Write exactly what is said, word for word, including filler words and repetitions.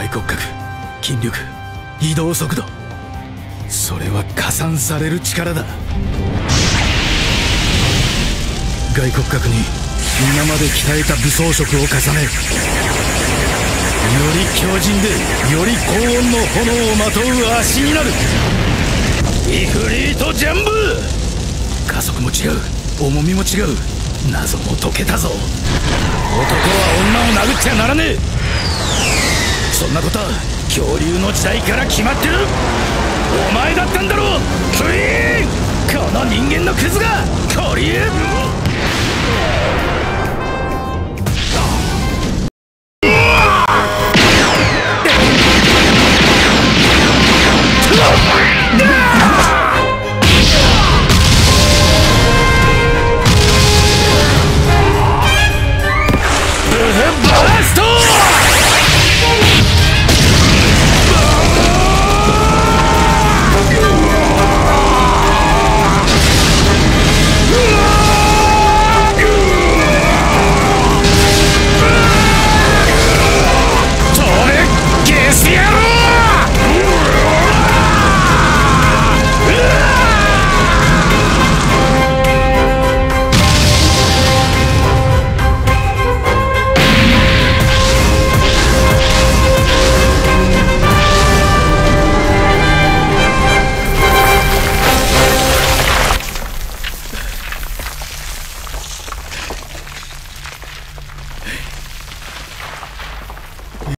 骨格、筋力、移動速度、それは加算される力だ。外骨格に今まで鍛えた武装色を重ね、より強靭でより高温の炎をまとう足になる。イフリートジャンブ！加速も違う、重みも違う、謎も解けたぞ。男は女を殴っちゃならねえ。そんなことは恐竜の時代から決まってる。お前だったんだろう、クイーン！この人間のクズがコリエ！